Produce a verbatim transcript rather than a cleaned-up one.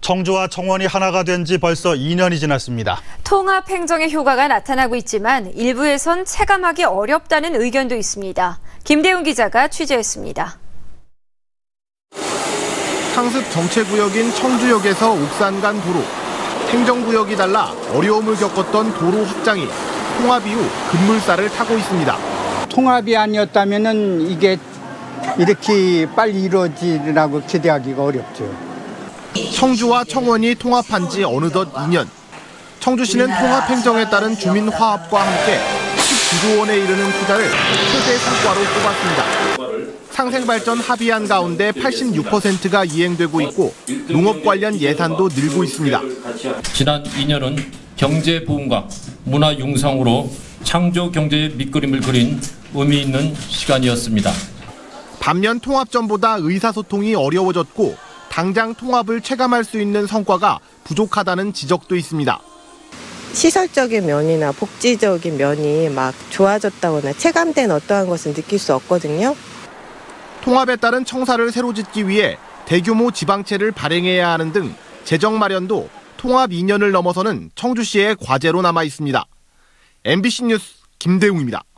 청주와 청원이 하나가 된 지 벌써 이 년이 지났습니다. 통합 행정의 효과가 나타나고 있지만 일부에선 체감하기 어렵다는 의견도 있습니다. 김대훈 기자가 취재했습니다. 상습 정체구역인 청주역에서 옥산 간 도로. 행정구역이 달라 어려움을 겪었던 도로 확장이 통합 이후 급물살을 타고 있습니다. 통합이 아니었다면 이게 이렇게 빨리 이루어지리라고 기대하기가 어렵죠. 청주와 청원이 통합한 지 어느덧 이 년. 청주시는 통합 행정에 따른 주민 화합과 함께 십구조 원에 이르는 투자를 최대 성과로 꼽았습니다. 상생발전 합의안 가운데 팔십육 퍼센트가 이행되고 있고 농업 관련 예산도 늘고 있습니다. 지난 이 년은 경제 부흥과 문화 융성으로 창조 경제의 밑그림을 그린 의미 있는 시간이었습니다. 반면 통합 전보다 의사소통이 어려워졌고 당장 통합을 체감할 수 있는 성과가 부족하다는 지적도 있습니다. 시설적인 면이나 복지적인 면이 막 좋아졌다거나 체감된 어떠한 것을 느낄 수 없거든요. 통합에 따른 청사를 새로 짓기 위해 대규모 지방채를 발행해야 하는 등 재정 마련도 통합 이 년을 넘어서는 청주시의 과제로 남아 있습니다. 엠비씨 뉴스 김대웅입니다.